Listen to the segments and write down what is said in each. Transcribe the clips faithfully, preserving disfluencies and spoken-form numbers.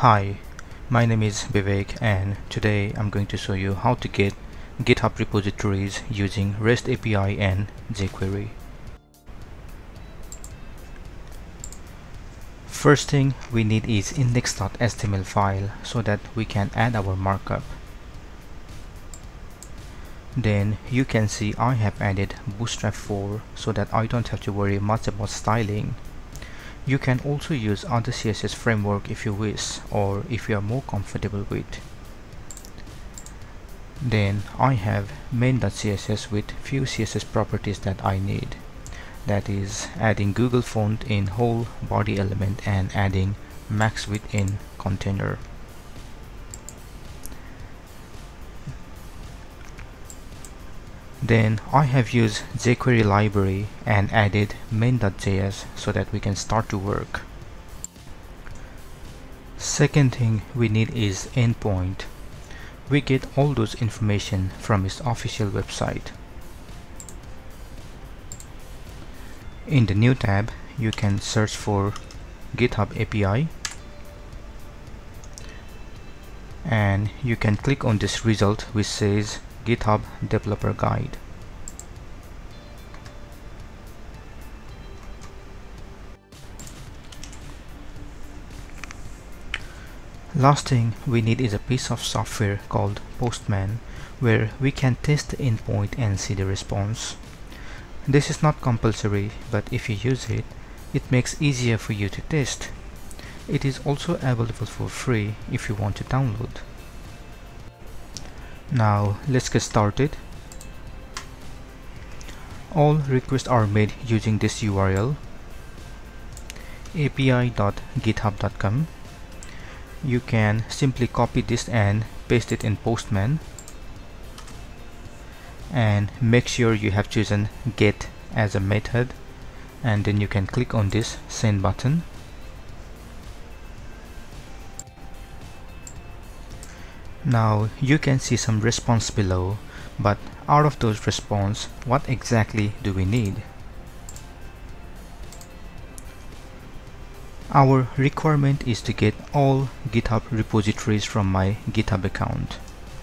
Hi, my name is Vivek and today I'm going to show you how to get GitHub repositories using REST A P I and jQuery. First thing we need is index dot H T M L file so that we can add our markup. Then you can see I have added Bootstrap four so that I don't have to worry much about styling. You can also use other C S S framework if you wish, or if you are more comfortable with. Then I have main dot C S S with few C S S properties that I need. That is adding Google font in whole body element and adding max width in container. Then I have used jQuery library and added main dot J S so that we can start to work. Second thing we need is endpoint. We get all those information from its official website. In the new tab, you can search for GitHub A P I and you can click on this result which says GitHub Developer Guide. Last thing we need is a piece of software called Postman where we can test the endpoint and see the response. This is not compulsory, but if you use it, it makes it easier for you to test. It is also available for free if you want to download. Now let's get started. All requests are made using this U R L, A P I dot github dot com. You can simply copy this and paste it in Postman, and make sure you have chosen get as a method, and then you can click on this send button. Now you can see some response below, but out of those response, what exactly do we need? Our requirement is to get all GitHub repositories from my GitHub account.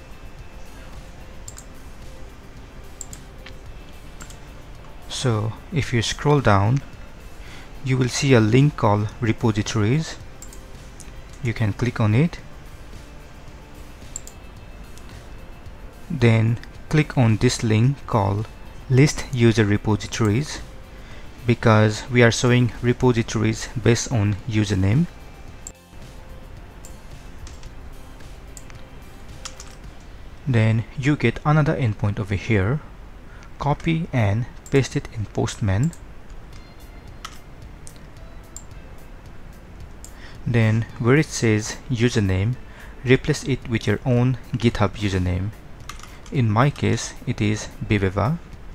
So if you scroll down, you will see a link called repositories. You can click on it. Then click on this link called list user repositories, because we are showing repositories based on username. Then you get another endpoint over here. Copy and paste it in Postman. Then where it says username, replace it with your own GitHub username. In my case, it is Biveva.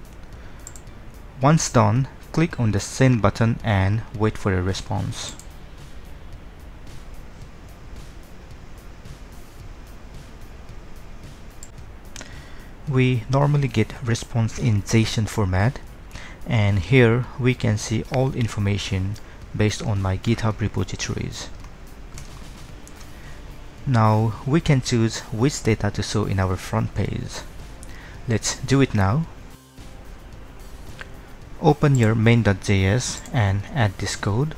Once done, click on the send button and wait for a response. We normally get response in JSON format, and here we can see all information based on my GitHub repositories. Now we can choose which data to show in our front page. Let's do it now. Open your main dot J S and add this code.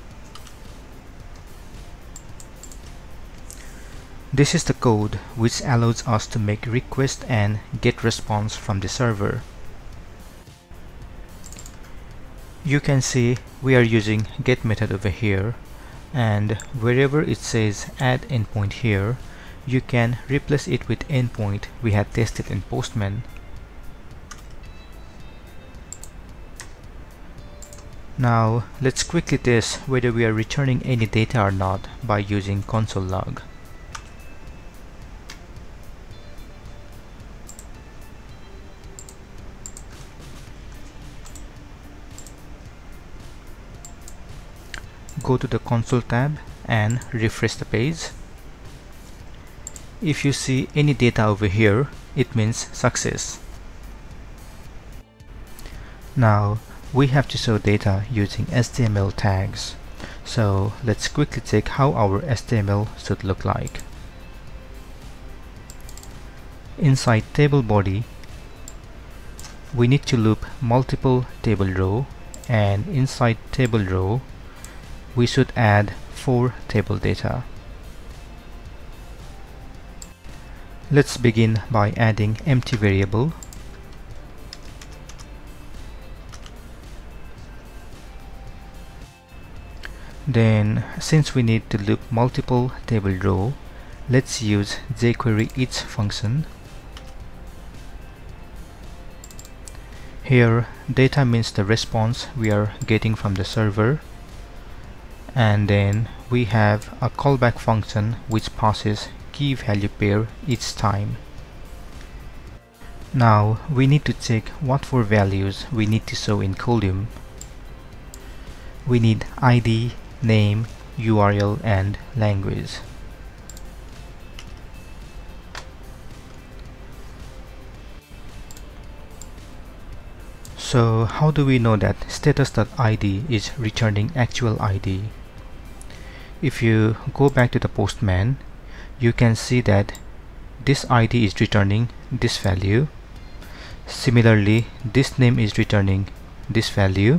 This is the code which allows us to make request and get response from the server. You can see we are using get method over here, and wherever it says add endpoint here, you can replace it with endpoint we had tested in Postman. Now let's quickly test whether we are returning any data or not by using console log. Go to the console tab and refresh the page. If you see any data over here, it means success. Now we have to show data using H T M L tags. So let's quickly check how our H T M L should look like. Inside table body, we need to loop multiple table row, and inside table row we should add four table data. Let's begin by adding empty variable. Then, since we need to loop multiple table row, let's use jQuery each function. Here, data means the response we are getting from the server, and then we have a callback function which passes key value pair each time. Now we need to check what four values we need to show in column. We need I D, name, U R L, and language. So how do we know that status.id is returning actual I D? If you go back to the Postman, you can see that this I D is returning this value. Similarly, this name is returning this value,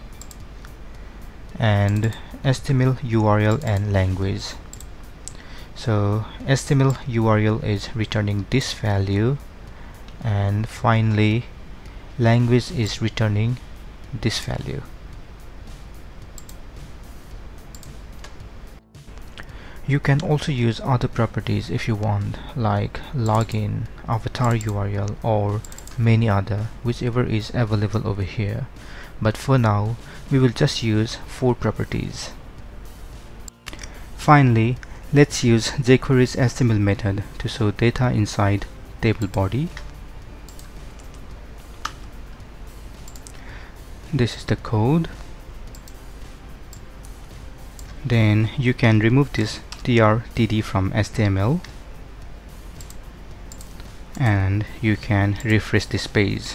and H T M L, U R L, and language. So H T M L U R L is returning this value, and finally language is returning this value. You can also use other properties if you want, like login, avatar U R L, or many other, whichever is available over here. But for now, we will just use four properties. Finally, let's use jQuery's H T M L method to show data inside table body. This is the code. Then you can remove this trtd from H T M L, and you can refresh this page.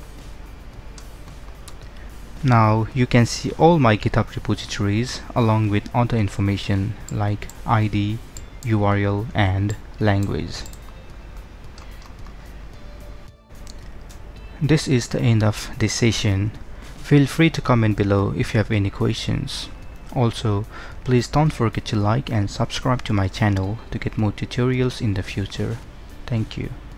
Now you can see all my GitHub repositories along with other information like I D, U R L, and language. This is the end of this session. Feel free to comment below if you have any questions. Also, please don't forget to like and subscribe to my channel to get more tutorials in the future. Thank you.